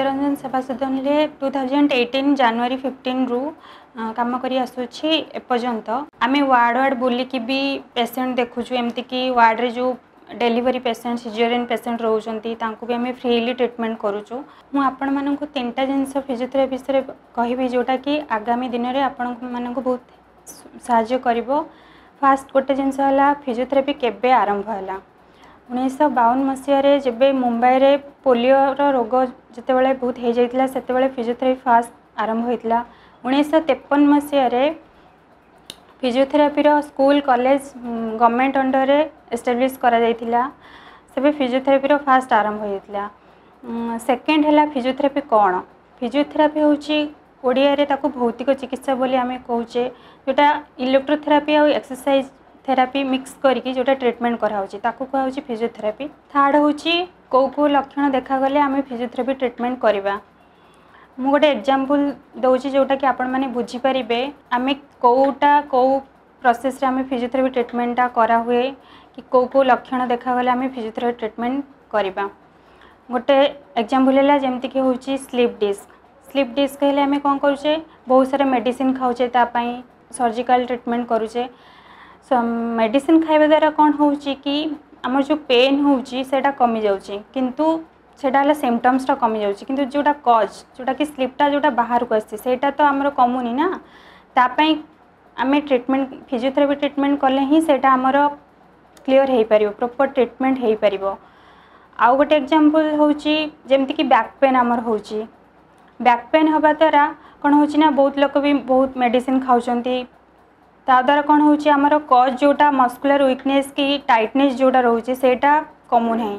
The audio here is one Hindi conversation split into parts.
चित्तरंजन सेवा सदन 2018 जनवरी 15 रु काम करी आसुछि एपर्यंत आम वार्ड वार्ड बुलिकी भी पेसेंट देखुछु एमती कि वार्ड रे जो डेलीवरी पेसेंट सिजेरियन पेसेंट रोचंती तांको भी आम फ्रीली ट्रीटमेंट करूछु। मु आपण मानक तीनटा जिनस फिजियोथेरापी विषय कहबी जोटा कि आगामी दिन में आपण मानक बहुत साहाय्य करिवो। फास्ट गोटे जिनस है फिजियोथेरापी केबे आरंभ है 1952 मसीह जब मुंबई रे पोलियो रोग जितेबाला बहुत हो जाता से फिजियोथेरापी फास्ट आरंभ होता। 1953 मसीह physiotherapy school college government under रे एस्टाब्लिश करा जाइथिला से फिजियोथेरापी फास्ट आरंभ होता। सेकेंड है फिजियोथेरापी कौन फिजियोथेरापी होची ओडिया रे ताको भौतिक चिकित्सा बोली आमे कहूचे जोटा इलेक्ट्रोथेरापी और एक्सरसाइज थेरापी मिक्स करके जोटा ट्रीटमेंट कराऊँगी ताकू कहूँ फिजियोथेरापी। थर्ड होची कौ लक्षण देखागले आम फिजियोथेरापी ट्रीटमेंट करवा। मु गोटे एग्जांपल दौची जोटा कि आपण माने बुझीपारे आम कौटा कौ प्रोसेस रे आम फिजियोथेरापी ट्रीटमेंटा करा हुए कि कौ लक्षण देखागले आम फिजियोथेरापी ट्रीटमेंट करवा। गोटे एग्जांपल है जमती कि हूँ स्लीप डिस्क हेल्ले आम कौन करुचे बहुत सारा मेडिसिन खाऊचे तापाई सर्जिकल ट्रीटमेंट करुचे। मेडिसिन खाइबा द्वारा कौन हो कि आमर जो पेन होटा कमी जाऊँगी किंतु सेटा सिम्पटम्सटा कमी जाऊँगी किंतु जोटा कज जोटा कि स्लीपटा जोटा बाहर को आसी सेटा तो आमर कमुनी ना तापाई आम ट्रीटमेंट फिजियोथेरापी ट्रीटमेंट कले ही सेटा आमर क्लीयर हो पार प्रॉपर ट्रीटमेंट हो पार। आउ गोटे एग्जांपल होची जेमती कि बैक पेन आमर होची बैक पेन हवा द्वारा कौन होची ना बहुत लोग भी बहुत मेडिसिन खाऊचंती ता द्वारा कौन होची आमर कज जोटा मस्कुलर वीकनेस की टाइटनेस जोटा रोचे सेटा कमु नहीं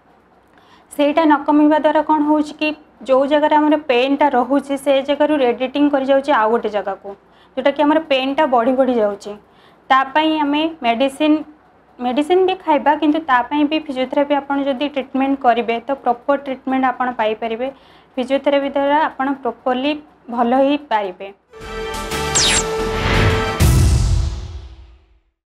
सेटा न कमिबा द्वारा कौन होची कि जो जगह आमर पेनटा रोचे से जगह रेडिएटिंग कर जाउची आ गोटे जगह को जोटा कि आमर पेनटा बढ़ी बढ़ी जाउची तापाई आमे मेडिसिन भी खाइबा किंतु तापाई भी फिजियोथेरापी आपण जदि ट्रीटमेंट करेंगे तो प्रॉपर ट्रीटमेंट आपण पाई परिबे। फिजियोथेरापी द्वारा आपण प्रॉपरली भल ही पारिबे।